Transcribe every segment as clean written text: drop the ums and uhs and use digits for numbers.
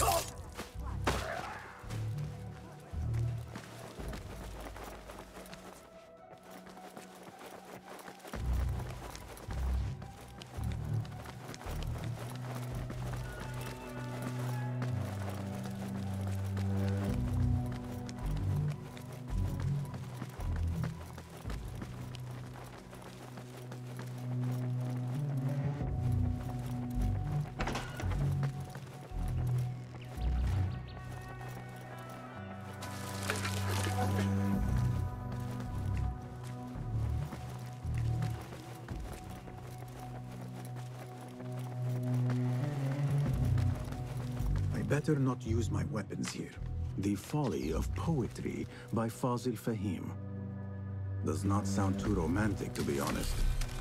Better not use my weapons here. The Folly of Poetry by Fazil Fahim. Does not sound too romantic, to be honest.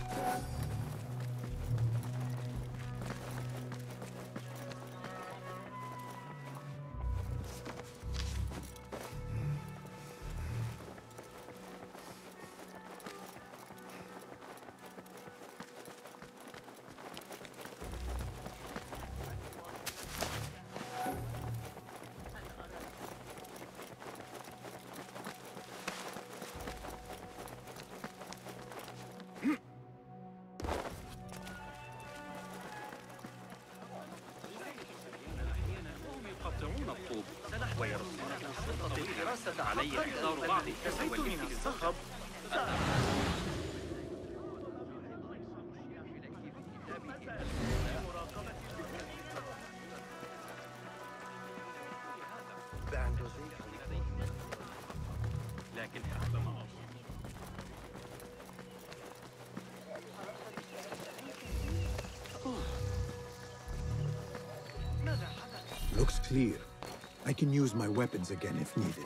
Looks clear. I can use my weapons again if needed.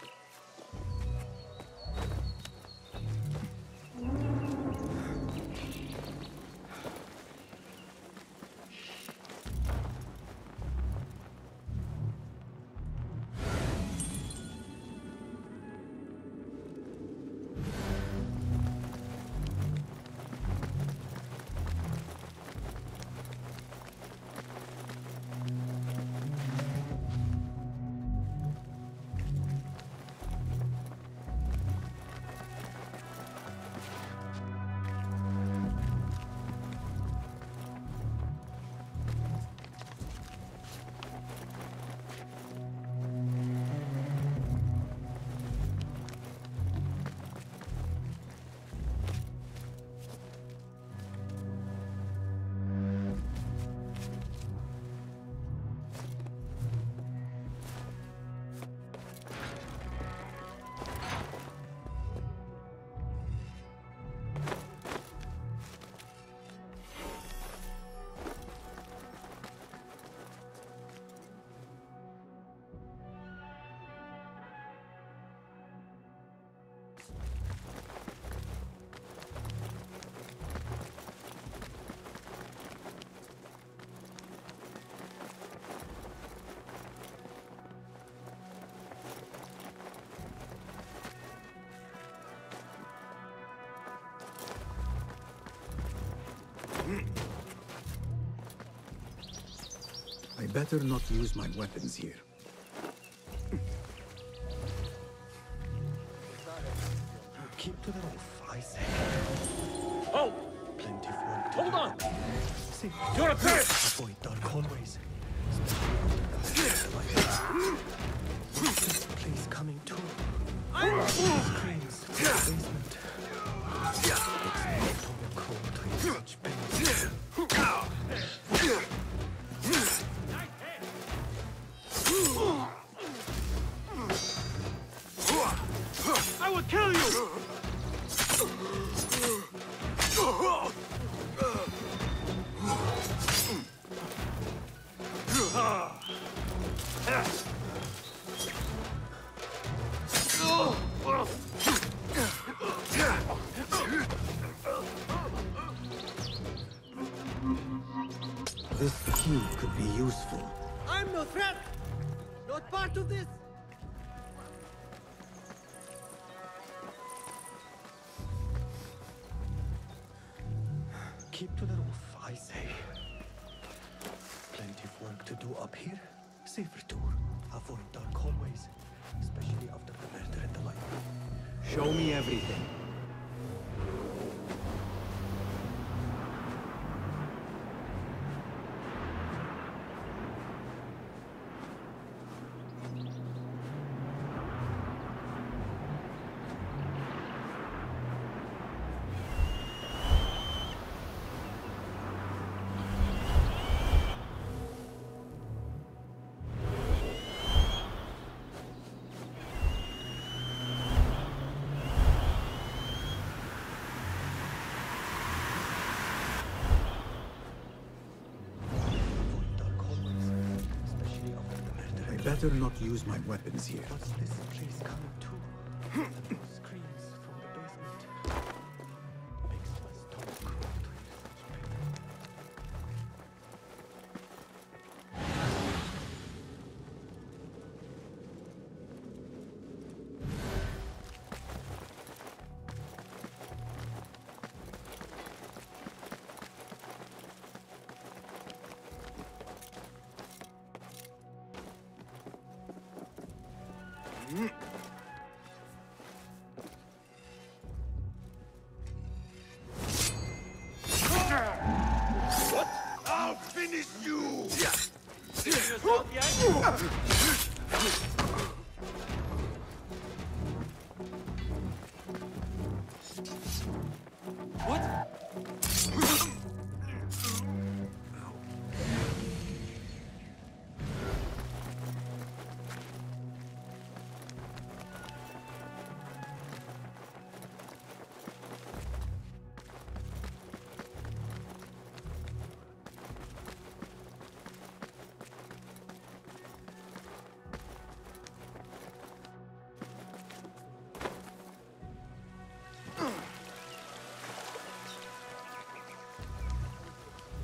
I better not use my weapons here. Keep to the roof, I say. Oh! Plenty of work to Hold do. on! See, You're a threat! avoid dark hallways. Please coming too. Screens, basement. It's not cold to such pain. I will kill you! This key could be useful. I'm no threat! Not part of this! Keep to the roof, I say. Plenty of work to do up here. safer tour. Avoid dark hallways, especially after the murder in the library. Show me everything. Avoid dark hallways, especially after the murder in the Better not use my weapons here. What's this place coming to? The new screams from the basement. Makes my stomach crawl to hear such pain. I'll finish you! Finish yourself yet?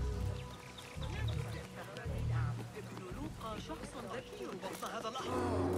ابن لوقا شخص ذكي وسط هذا الأحمر.